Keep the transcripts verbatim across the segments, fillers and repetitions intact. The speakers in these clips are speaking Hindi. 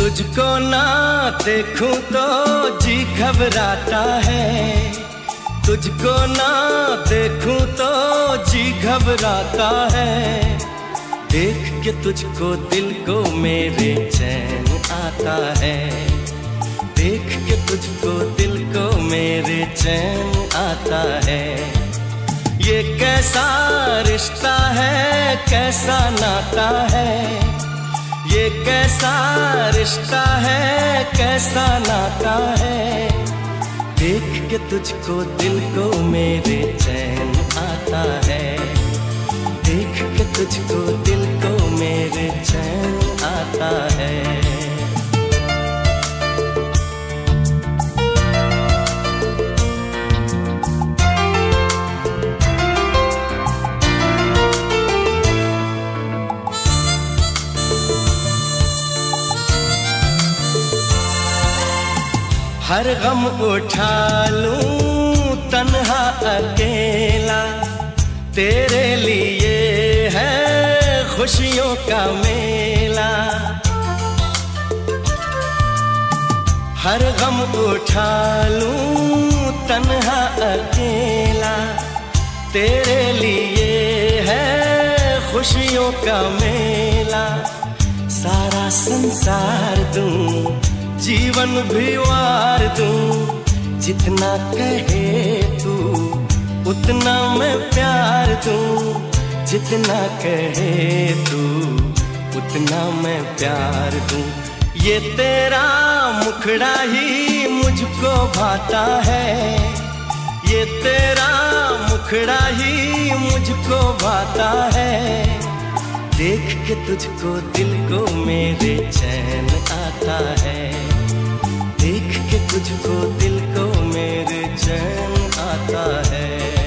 तुझको ना देखूं तो जी घबराता है, तुझको ना देखूं तो जी घबराता है। देख के तुझको दिल को मेरे चैन आता है, देख के तुझको दिल को मेरे चैन आता है। ये कैसा रिश्ता है, कैसा नाता है, ये कैसा रिश्ता है, कैसा नाता है। देख के तुझको दिल को मेरे चैन आता है, देख के तुझको दिल को मेरे चैन आता है। हर गम उठा लूं तन्हा अकेला, तेरे लिए है खुशियों का मेला। हर गम उठा लूं तन्हा अकेला, तेरे लिए है खुशियों का मेला। सारा संसार दूं, जीवन भी वार दूं, जितना कहे तू उतना मैं प्यार दूं, जितना कहे तू उतना मैं प्यार दूं। ये तेरा मुखड़ा ही मुझको भाता है, ये तेरा मुखड़ा ही मुझको भाता है। देख के तुझको दिल को मेरे चैन आता है, देख के तुझको दिल को मेरे चैन आता है।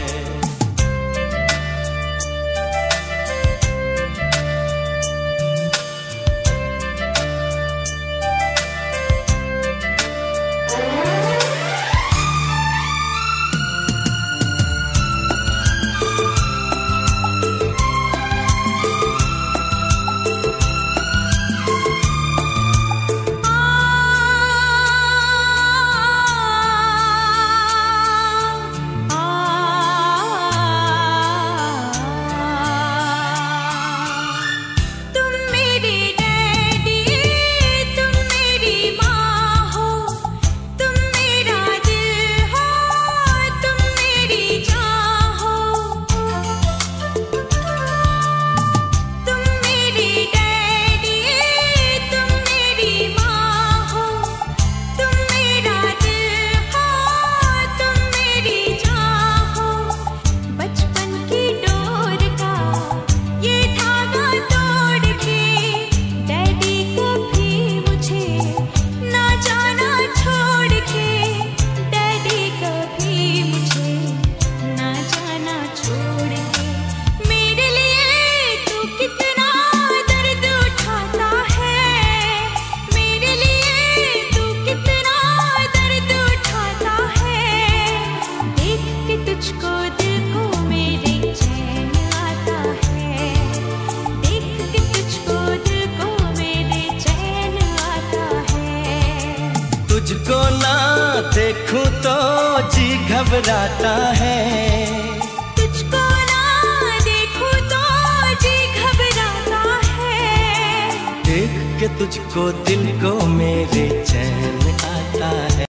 तुझको ना देखूं तो जी घबराता है, तुझको ना देखूं तो जी घबराता है। देख के तुझको दिल को मेरे